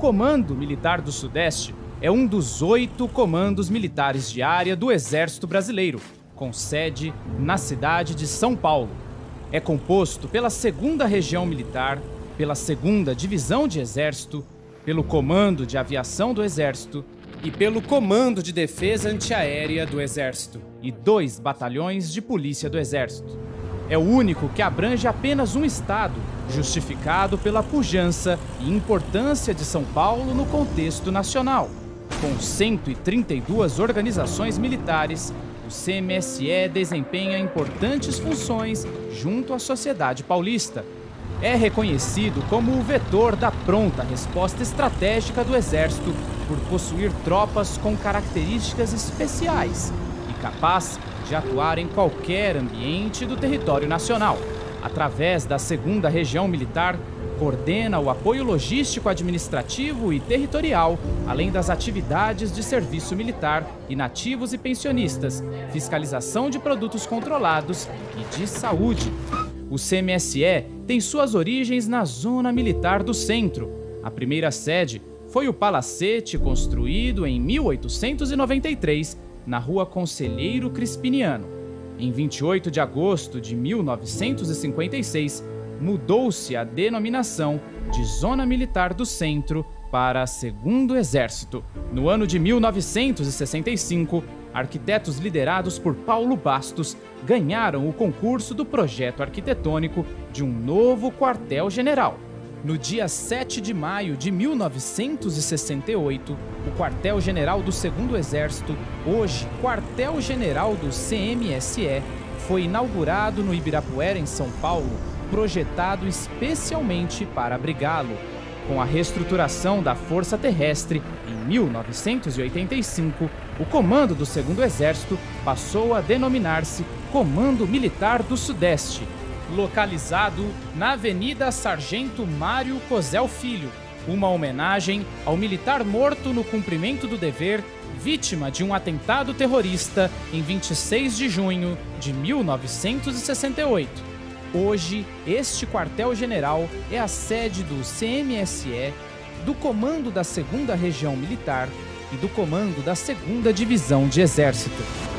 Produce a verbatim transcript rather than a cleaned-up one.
Comando Militar do Sudeste é um dos oito comandos militares de área do Exército Brasileiro, com sede na cidade de São Paulo. É composto pela segunda Região Militar, pela segunda Divisão de Exército, pelo Comando de Aviação do Exército e pelo Comando de Defesa Antiaérea do Exército e dois batalhões de Polícia do Exército. É o único que abrange apenas um estado, justificado pela pujança e importância de São Paulo no contexto nacional. Com cento e trinta e duas organizações militares, o C M S E desempenha importantes funções junto à sociedade paulista. É reconhecido como o vetor da pronta resposta estratégica do Exército por possuir tropas com características especiais e capaz de atuar em qualquer ambiente do território nacional. Através da segunda Região Militar, coordena o apoio logístico, administrativo e territorial, além das atividades de serviço militar, inativos e pensionistas, fiscalização de produtos controlados e de saúde. O C M S E tem suas origens na Zona Militar do Centro. A primeira sede foi o Palacete, construído em mil oitocentos e noventa e três, na Rua Conselheiro Crispiniano. Em vinte e oito de agosto de mil novecentos e cinquenta e seis, mudou-se a denominação de Zona Militar do Centro para Segundo Exército. No ano de mil novecentos e sessenta e cinco, arquitetos liderados por Paulo Bastos ganharam o concurso do projeto arquitetônico de um novo quartel-general. No dia sete de maio de mil novecentos e sessenta e oito, o quartel-general do Segundo Exército, hoje quartel-general do C M S E, foi inaugurado no Ibirapuera, em São Paulo, projetado especialmente para abrigá-lo. Com a reestruturação da Força Terrestre, em mil novecentos e oitenta e cinco, o comando do Segundo Exército passou a denominar-se Comando Militar do Sudeste, localizado na Avenida Sargento Mário Cosel Filho, uma homenagem ao militar morto no cumprimento do dever, vítima de um atentado terrorista em vinte e seis de junho de mil novecentos e sessenta e oito. Hoje, este quartel-general é a sede do C M S E, do Comando da segunda Região Militar e do Comando da segunda Divisão de Exército.